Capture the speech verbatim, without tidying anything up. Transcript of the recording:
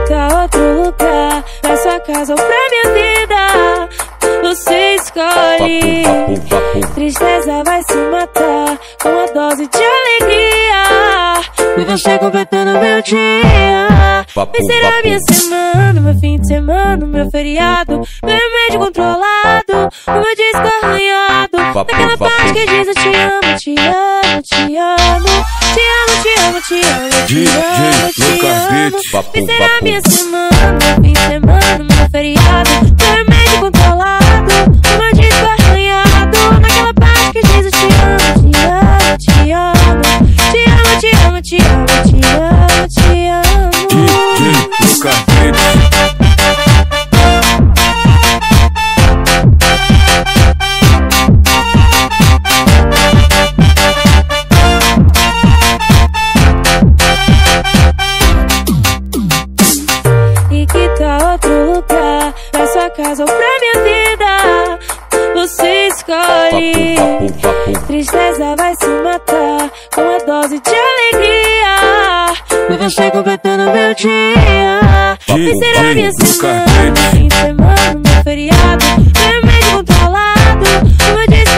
tal outro lugar, pra sua casa ou pra minha vida, você escolhe. Tristeza vai se matar com a dose de alegria, e você completando meu dia. Vai ser a minha semana, meu fim de semana, meu feriado, meu remédio controlado, o meu disco arranhado, naquela parte que diz eu te amo, te amo, te amo, te amo, te amo, te amo, te amo, te amo. Vai ser a minha semana, meu fim de semana, meu feriado, meu remédio controlado, o meu disco arranhado, naquela parte que diz eu te amo, te amo, te amo, te amo, te amo, te amo, te amo, te amo. E que tal outro lugar, pra sua casa ou pra minha vida, você escolhe. Tristeza vai se matar com a dose de alegria, e você completando meu dia. Vai ser a minha semana, fim de semana, meu feriado, meu remédio controlado, o meu disco